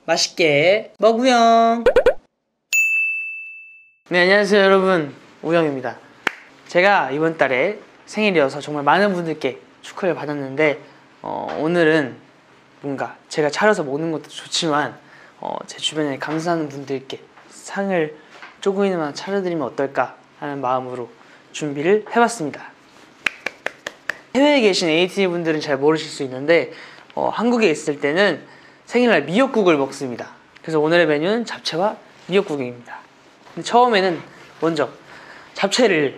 맛있게 먹으영. 네, 안녕하세요 여러분, 우영입니다. 제가 이번 달에 생일이어서 정말 많은 분들께 축하를 받았는데 오늘은 뭔가 제가 차려서 먹는 것도 좋지만 제 주변에 감사하는 분들께 상을 조금이나마 차려드리면 어떨까 하는 마음으로 준비를 해봤습니다. 해외에 계신 AT 분들은 잘 모르실 수 있는데 한국에 있을 때는 생일날 미역국을 먹습니다. 그래서 오늘의 메뉴는 잡채와 미역국입니다. 근데 처음에는 먼저 잡채를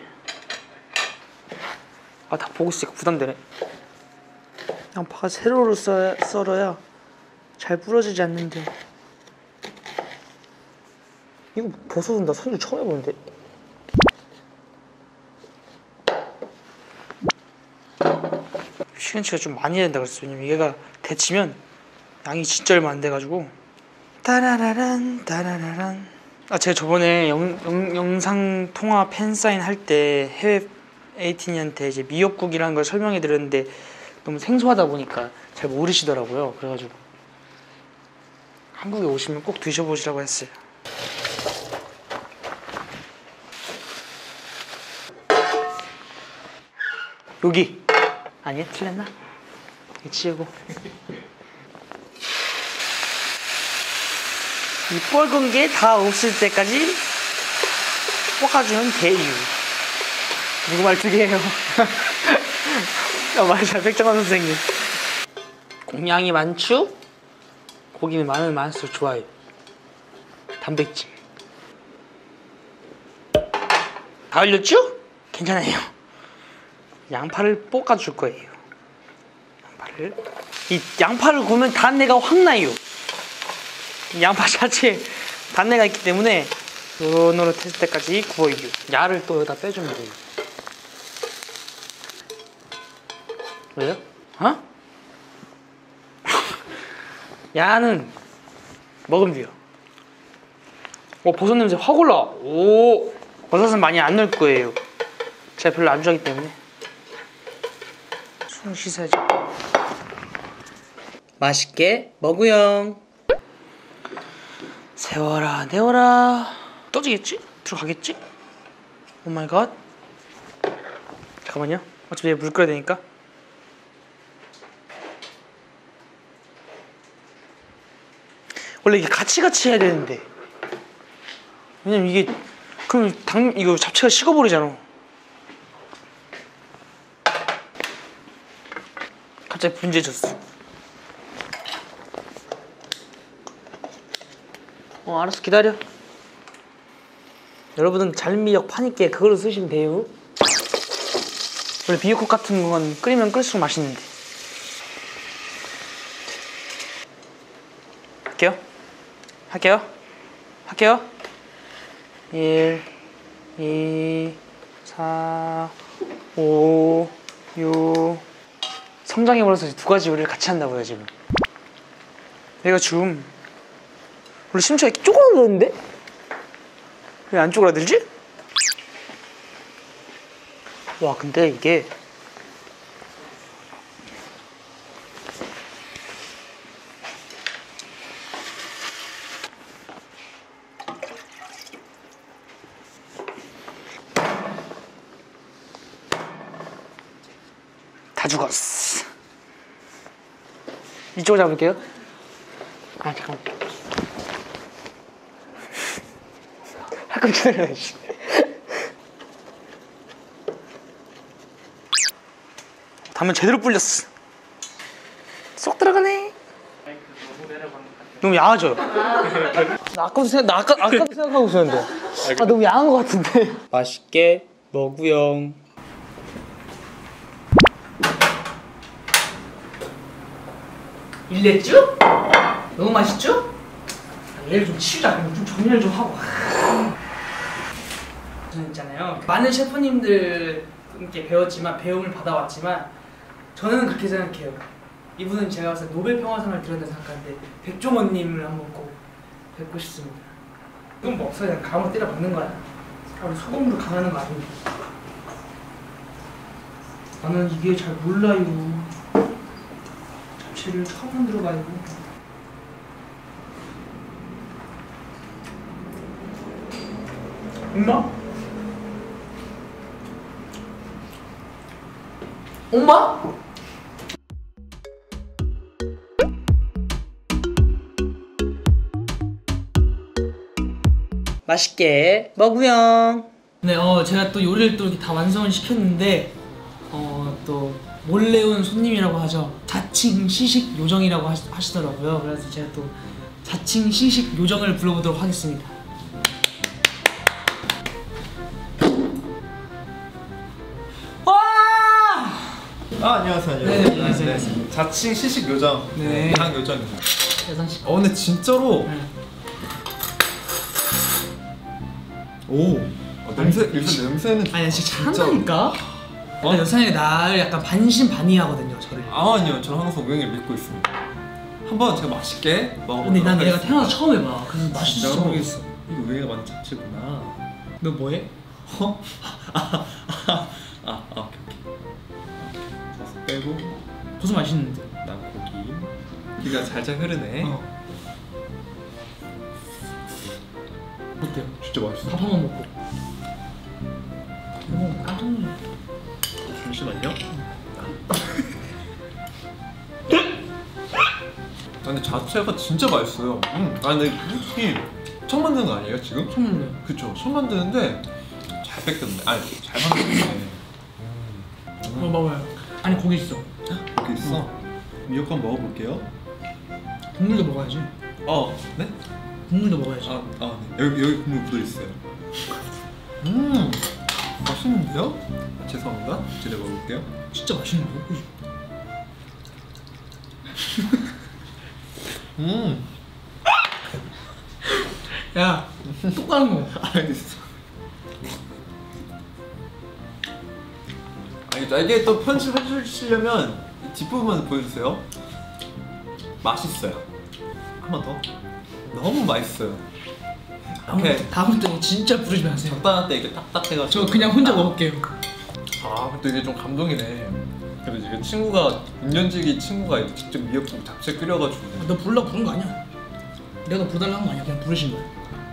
다 보고 있으니까 부담되네. 양파가 세로로 썰어야 잘 부러지지 않는데, 이거 버섯은 나 사실 처음 해보는데. 시금치가 좀 많이 된다 그랬어. 왜냐면 얘가 데치면 양이 진짜 얼마 안 돼가지고. 따라라란 따라라란. 제가 저번에 영상 통화 팬사인 할 때 해외 에이틴이한테 이제 미역국이라는 걸 설명해 드렸는데 너무 생소하다 보니까 잘 모르시더라고요. 그래가지고 한국에 오시면 꼭 드셔보시라고 했어요. 여기 아니야? 틀렸나? 여기 치우고 이 뻘건 게 다 없을 때까지 볶아주면 돼요. 누구 말투게요? 맞아, 백정환 선생님. 공양이 많죠? 고기는 많으면 많을수록 좋아요. 단백질 다 흘렸죠? 괜찮아요. 양파를 볶아줄 거예요. 이 양파를 구우면 단내가 확 나요. 이 양파 자체에 단내가 있기 때문에 노릇노릇했을 때까지 구워요. 야를 또 여기다 빼주면 돼요. 왜요? 야는 먹으면 돼요. 버섯 냄새 확 올라. 오, 버섯은 많이 안 넣을 거예요. 제가 별로 안 좋아하기 때문에. 손 씻어야지. 맛있게 먹으영. 세워라 내워라. 떠지겠지? 들어가겠지? 오마이갓. 잠깐만요. 어차피 물 끓여야 되니까. 원래 이게 같이 해야 되는데, 왜냐면 이게 그럼 이거 잡채가 식어버리잖아. 갑자기 분주해졌어. 알았어, 기다려. 여러분은 잘미역 파니까 그걸로 쓰시면 돼요. 원래 미역국 같은 건 끓이면 끓일수록 맛있는데. 할게요. 1, 2, 4, 5, 6. 성장해버려서 두 가지 요리를 같이 한다고요 지금. 얘가 지금 원래 심지어 이렇게 쪼그라드는데? 왜 안 쪼그라들지? 와, 근데 이게 다 죽었어. 이쪽으로 잡을게요. 잠깐만. 잠깐 기다려야지. 담면 제대로 불렸어. 쏙 들어가네. 너무 야하죠? 아까도 생각하고 있었는데. 너무 야한 것 같은데. 맛있게 먹으영. 일냈죠? 너무 맛있죠? 얘를 좀 치우자. 좀 정리를 좀 하고. 저는 있잖아요, 많은 셰프님들께 배웠지만, 배움을 받아왔지만 저는 그렇게 생각해요. 이분은 제가 봤을 때 노벨 평화상을 드렸다 생각하는데 백종원님을 한번 꼭 뵙고 싶습니다. 이건 뭐 없어요. 그냥 감으로 때려 박는 거야. 우리 소금으로 강하는 거 아닙니다. 나는 이게 잘 몰라요. 잡채를 처음 만들어가지고. 엄마? 엄마? 맛있게 먹으렴. 네, 제가 또 요리를 또 이렇게 다 완성을 시켰는데 또 몰래 온 손님이라고 하죠. 자칭 시식 요정이라고 하시더라고요. 그래서 제가 또 자칭 시식 요정을 불러보도록 하겠습니다. 와! 안녕하세요. 네, 안녕하세요. 네. 자칭 시식 요정. 네. 이상 요정입니다. 여상식. 근데 진짜로. 네. 오. 냄새는. 아니 진짜 잘한다니까. 약간 여상이 나를 약간 반신반의하거든요, 저를. 아니요, 저는 항상 우영이를 믿고 있습니다. 한번 제가 맛있게 먹어보도록 근데 난 얘가 하겠습니다. 태어나서 처음 해봐. 그래서 맛있을지 진짜로? 모르겠어. 이거 우영이가 만든 잡채구나. 너 뭐해? 오케이. 버섯 빼고. 무슨 맛있는데? 난 고기. 고기가 잘잘 흐르네. 어때요? 진짜 맛있어. 밥 한 번 먹고. 깜짝 놀랐어. 잠시만요. 근데 자체가 진짜 맛있어요. 근데 솔직히 처음 만드는 거 아니에요 지금? 처음 먹네. 그쵸. 처음 만드는데 잘 뺏겼네. 아니 잘 만들었네. 먹어요. 아니 고기 있어. 여기 있어. 미역국 한번 먹어볼게요. 국물도 먹어야지. 네? 국물도 먹어야지. 네. 여기 국물 묻어 있어요. 맛있는데요? 죄송합니다. 제가 먹을게요. 진짜 맛있는데? 그지? 야, 똑바로 먹어. 알겠어. 알겠죠. 이게 또 편집해주시려면 뒷부분만 보여주세요. 맛있어요. 한 번 더. 너무 맛있어요. 이렇게 다음부터 진짜 부르지 마세요. 적당한 때 이렇게 딱딱 해가지고. 저 그냥 혼자 먹을게요. 근데 이게 좀 감동이네. 그래도 이게 친구가 6년지기 친구가 직접 미역국 잡채 끓여가지고. 너 부르려고 부른 거 아니야. 내가 너 부르달라는 거 아니야. 그냥 부르신 거야.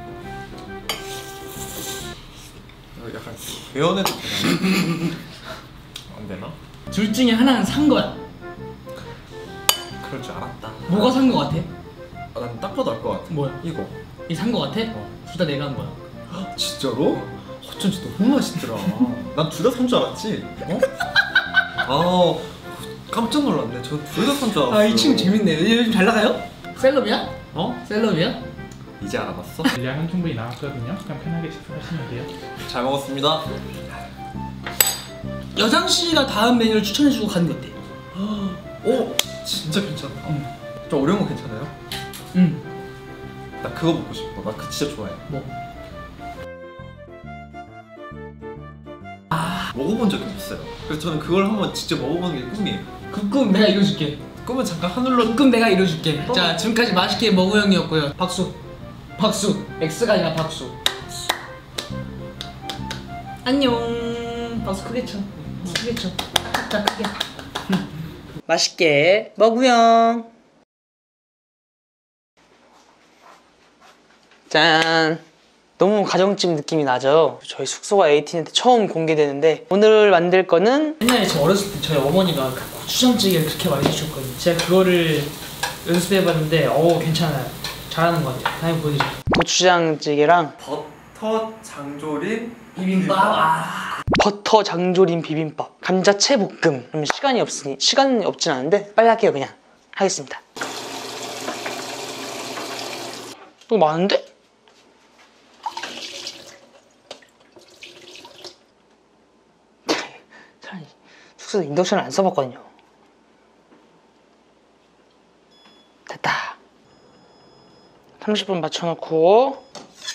약간 배연해도 되나? 안 되나? 둘 중에 하나는 산 거야. 그럴 줄 알았다. 뭐가 산 거 같아? 난 딱 봐도 알 것 같아. 뭐야? 이거. 이 산 거 같아? 둘 다 내가 한 거야. 진짜로? 어쩐지 너무 맛있더라. 난 둘 다 산 줄 알았지. 깜짝 놀랐네. 저 둘 다 산 줄 알았어. 이 친구 재밌네. 요즘 잘 나가요? 셀럽이야? 셀럽이야? 이제 알아봤어? 양은 충분히 나왔거든요. 그냥 편하게 식사하시면 돼요. 잘 먹었습니다. 여장 씨가 다음 메뉴를 추천해주고 가는 게 어때? 오, 진짜 괜찮다. 좀 어려운 거 괜찮아요? 응. 나 그거 먹고 싶어. 나 그거 진짜 좋아해. 뭐? 먹어본 적이 없어요. 그래서 저는 그걸 한번 직접 먹어보는 게 꿈이에요. 그 꿈 내가 이뤄줄게. 꿈은 잠깐 하늘로. 그 꿈 내가 이뤄줄게. 자, 지금까지 맛있게 먹우 형이었고요. 박수. 박수. X가 아니라 박수. 안녕. 박수 크게 쳐. 크게 쳐. 딱 크게. 맛있게 먹우 형. 짠. 너무 가정집 느낌이 나죠? 저희 숙소가 에이틴한테 처음 공개되는데 오늘 만들 거는 옛날에 저 어렸을 때 저희 어머니가 그 고추장찌개를 그렇게 많이 해주셨거든요. 제가 그거를 연습해봤는데 괜찮아요. 잘하는 것 같아요. 다음에 보여드릴게요. 고추장찌개랑 버터 장조림 비빔밥. 버터 장조림 비빔밥, 감자채 볶음. 그러면 시간이 없진 않은데 빨리 할게요. 그냥 하겠습니다. 너무 많은데? 숙소에서 인덕션을 안 써봤거든요. 됐다. 30분 맞춰놓고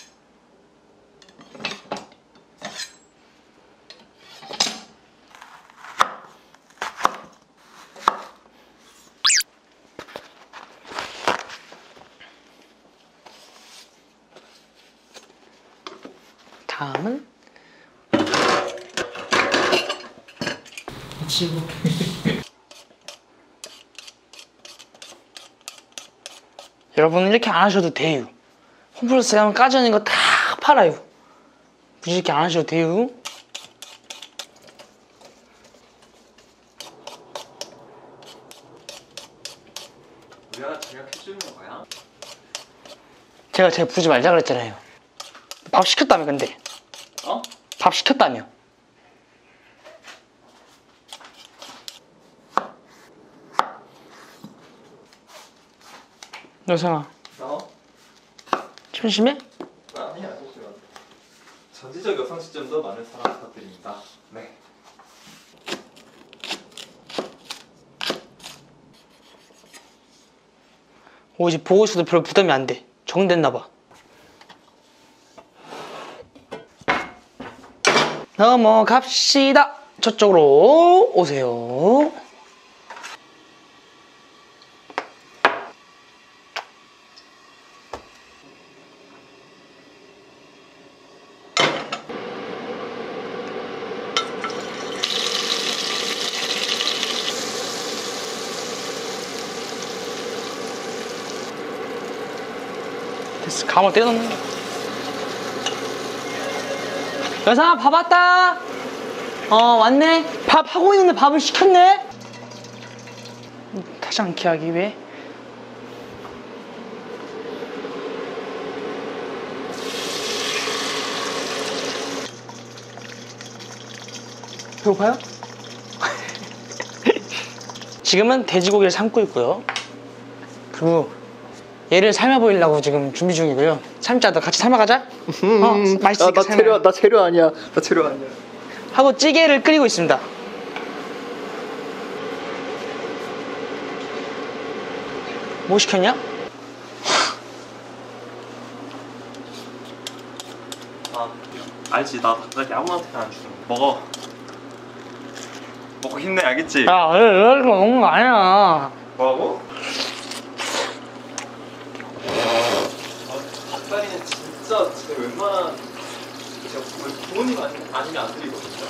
다음은 치고 여러분 이렇게 안 하셔도 돼요. 홈플러스에 가면 까져있는 거 다 팔아요. 굳이 이렇게 안 하셔도 돼요. 우리가 저녁해주는 거야? 제가 부르지 말자 그랬잖아요. 밥 시켰다며 근데. 어? 밥 시켰다며. 여성아 어? 심심해? 아니야, 잠시만. 전지적 여성 시점도 많은 사랑 부탁드립니다. 네. 이제 보고 있어도 별로 부담이 안 돼. 적응됐나봐. 넘어갑시다. 저쪽으로 오세요. 됐어. 감을 때려놓는 거야. 여상아 밥 왔다. 왔네. 밥 하고 있는데 밥을 시켰네. 타지 않게 하기 위해. 배고파요? 지금은 돼지고기를 삶고 있고요. 그리고 얘를 삶아 보이려고 지금 준비 중이고요. 삶자, 너 같이 삶아가자. 맛있으니까 삶아. 나 재료 아니야. 나 재료 아니야. 하고 찌개를 끓이고 있습니다. 뭐 시켰냐? 아, 알지. 나 닭다리 아무한테나 안 주는 거. 먹어. 먹고 힘내, 알겠지? 야, 이렇게 먹는 거 아니야. 뭐라고? 닭다리는 진짜 제 웬만한 제가 부모님 아니면 안 드리거든요.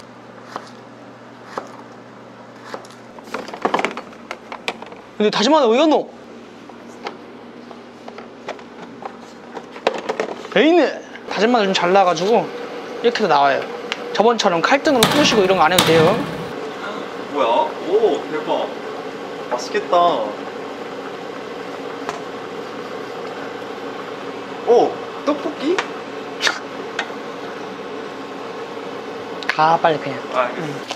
근데 다시 말해 왜 갔노? 왜 있네? 다진 마늘 좀 잘라가지고 이렇게도 나와요. 저번처럼 칼등으로 부시고 이런 거 안 해도 돼요. 뭐야? 오, 대박. 맛있겠다. 오, 떡볶이? 가 빨리 그냥. 아, 알겠어.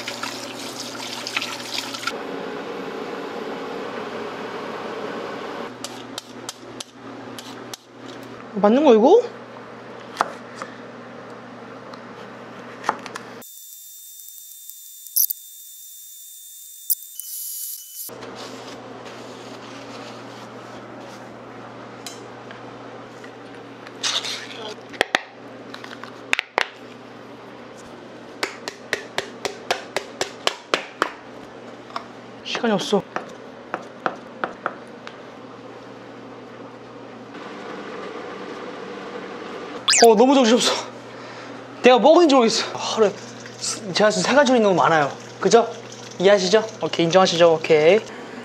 맞는 거 이거? 시간이 없어. 너무 정신없어. 내가 먹은지 모르겠어. 하루에 제가 지금 3가지 요리 너무 많아요. 그죠? 이해하시죠? 오케이, 인정하시죠? 오케이.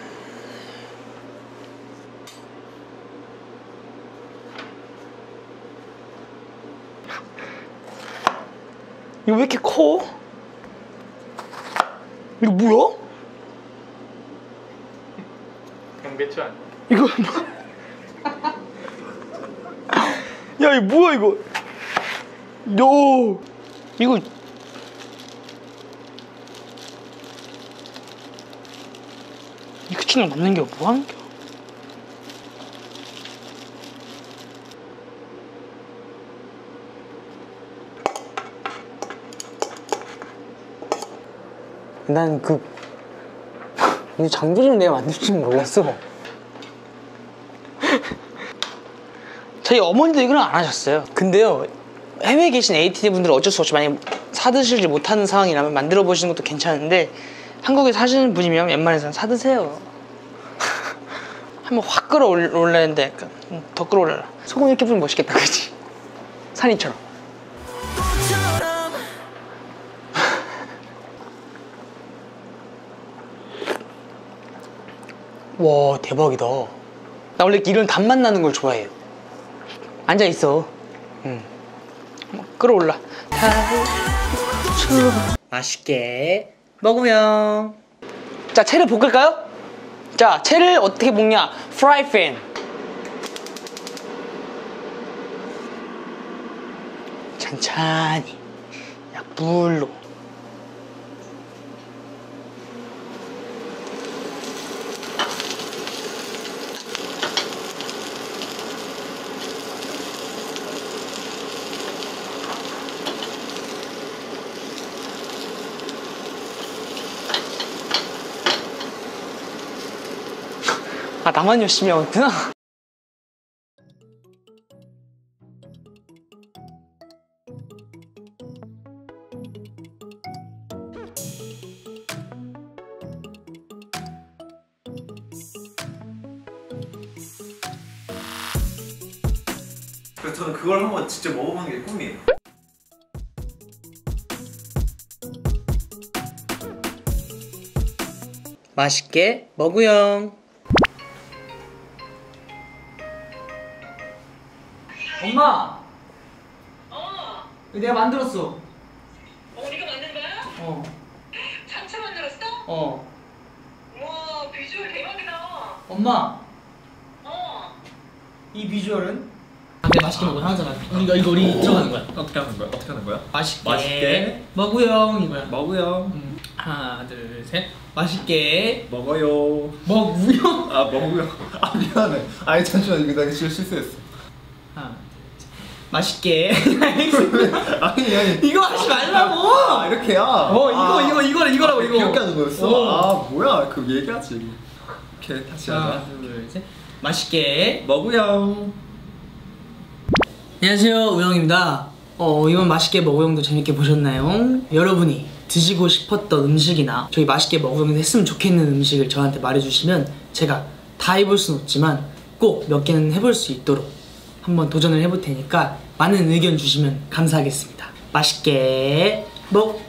이거 왜 이렇게 커? 이거 뭐야? 양배추 아니야? 이거 야, 이거 뭐야 이거? 요 이거 이 크치는 남는 게 뭐 하는 겨? 난 이 장비를 내가 만들 줄은 몰랐어. 저희 어머니도 이걸 안 하셨어요. 근데요, 해외에 계신 ATD 분들은 어쩔 수 없이 만약 사드시지 못하는 상황이라면 만들어 보시는 것도 괜찮은데, 한국에 사시는 분이면 웬만해서는 사드세요. 한번 확 끌어올렸는데 더 끌어올려라. 소금 이렇게 뿌리면 멋있겠다, 그치? 산이처럼. 와, 대박이다. 나 원래 이런 단맛 나는 걸 좋아해요. 앉아있어. 끌어올라. 맛있게 먹으면. 자, 채를 볶을까요? 자, 채를 어떻게 볶냐? 프라이팬. 천천히 약불로. 아, 나만 열심히 하고 있구나. 그래서 저는 그걸 한번 직접 먹어보는 게 꿈이에요. 맛있게 먹으영. 엄마! 내가 만들었어. 네가 만든 거야? 자체 만들었어? 우와, 비주얼 대박이다. 엄마, 어. 이 비주얼은? 내가 맛있게 먹어 하잖아. 이거 우리 들어가는 거야. 어떻게 하는 거야? 어떻게 하는 거야? 맛있게, 맛있게 먹으영 이거야. 먹어요. 하나, 둘, 셋. 맛있게 먹어요. 먹으영. 아 먹어요. 아 미안해. 아니 잠시만 이거 내가 진짜 실수했어. 하나, 둘, 셋. 맛있게. 아니 이거 하지 말라고. 아 이렇게야. 이거라고 이거. 이렇게 하는 거였어? 어. 아 뭐야 그 얘기하지. 오케이 다시 하나, 하자. 둘, 셋. 맛있게. 먹어요. 안녕하세요, 우영입니다. 이번 맛있게 먹으영도 재밌게 보셨나요? 여러분이 드시고 싶었던 음식이나 저희 맛있게 먹으영도 했으면 좋겠는 음식을 저한테 말해주시면 제가 다 해볼 순 없지만 꼭 몇 개는 해볼 수 있도록 한번 도전을 해볼 테니까 많은 의견 주시면 감사하겠습니다. 맛있게 먹